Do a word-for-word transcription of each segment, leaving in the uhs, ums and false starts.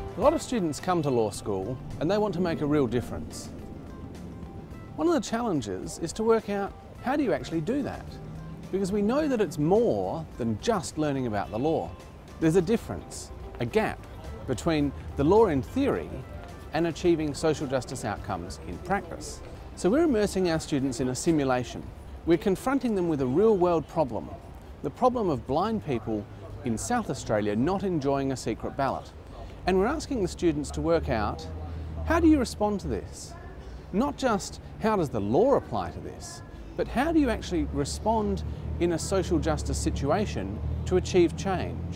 A lot of students come to law school and they want to make a real difference. One of the challenges is to work out how do you actually do that? Because we know that it's more than just learning about the law. There's a difference, a gap, between the law in theory and achieving social justice outcomes in practice. So we're immersing our students in a simulation. We're confronting them with a real-world problem, the problem of blind people in South Australia not enjoying a secret ballot. And we're asking the students to work out, how do you respond to this? Not just how does the law apply to this, but how do you actually respond in a social justice situation to achieve change?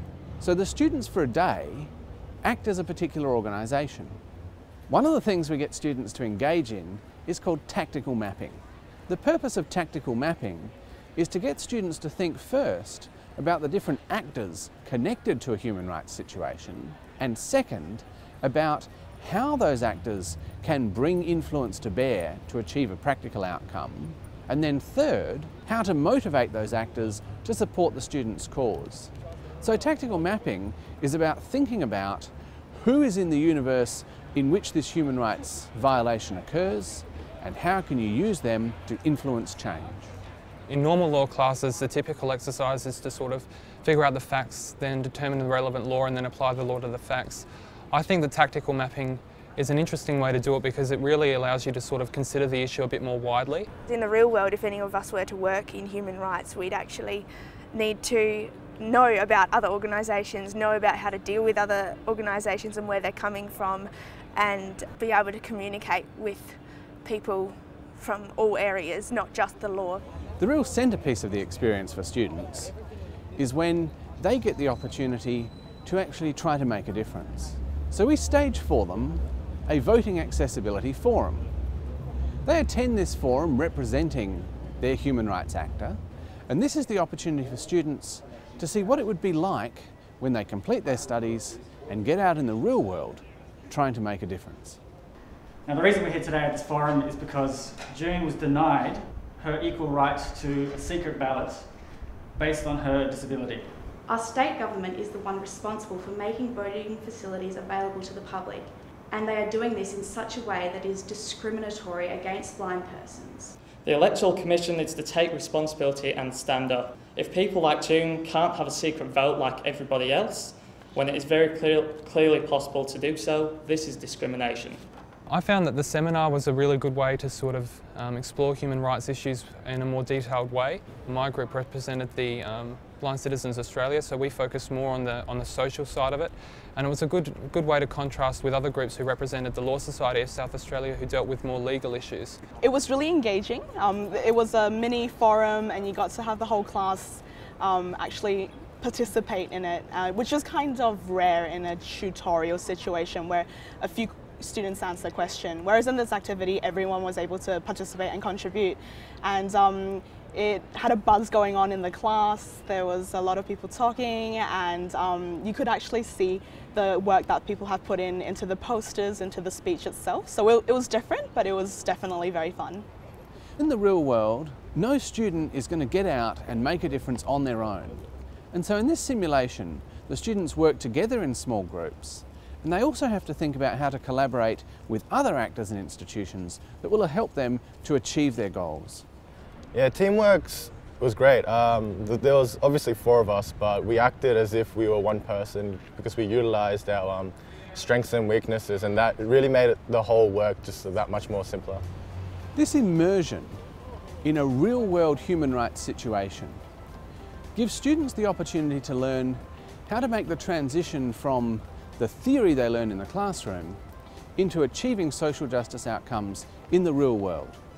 So the students for a day act as a particular organisation. One of the things we get students to engage in is called tactical mapping. The purpose of tactical mapping is to get students to think first about the different actors connected to a human rights situation, and second, about how those actors can bring influence to bear to achieve a practical outcome, and then third, how to motivate those actors to support the student's cause. So tactical mapping is about thinking about who is in the universe in which this human rights violation occurs, and how can you use them to influence change. In normal law classes, the typical exercise is to sort of figure out the facts, then determine the relevant law and then apply the law to the facts. I think that tactical mapping is an interesting way to do it because it really allows you to sort of consider the issue a bit more widely. In the real world, if any of us were to work in human rights, we'd actually need to know about other organisations, know about how to deal with other organisations and where they're coming from, and be able to communicate with people from all areas, not just the law. The real centrepiece of the experience for students is when they get the opportunity to actually try to make a difference. So we stage for them a voting accessibility forum. They attend this forum representing their human rights actor, and this is the opportunity for students to see what it would be like when they complete their studies and get out in the real world trying to make a difference. Now the reason we're here today at this forum is because June was denied her equal right to a secret ballot based on her disability. Our state government is the one responsible for making voting facilities available to the public, and they are doing this in such a way that is discriminatory against blind persons. The Electoral Commission needs to take responsibility and stand up. If people like June can't have a secret vote like everybody else, when it is very clear, clearly possible to do so, this is discrimination. I found that the seminar was a really good way to sort of um, explore human rights issues in a more detailed way. My group represented the um, Blind Citizens Australia, so we focused more on the, on the social side of it, and it was a good, good way to contrast with other groups who represented the Law Society of South Australia who dealt with more legal issues. It was really engaging. Um, it was a mini forum and you got to have the whole class um, actually participate in it, uh, which is kind of rare in a tutorial situation where a few students answer the question, whereas in this activity everyone was able to participate and contribute, and um, it had a buzz going on in the class. There was a lot of people talking, and um, you could actually see the work that people have put in into the posters, into the speech itself. So it, it was different, but it was definitely very fun. In the real world, no student is going to get out and make a difference on their own. And so in this simulation, the students work together in small groups, and they also have to think about how to collaborate with other actors and institutions that will help them to achieve their goals. Yeah, teamwork was great. Um, there was obviously four of us, but we acted as if we were one person because we utilised our um, strengths and weaknesses, and that really made it, the whole work just that much more simpler. This immersion in a real-world human rights situation gives students the opportunity to learn how to make the transition from the theory they learn in the classroom into achieving social justice outcomes in the real world.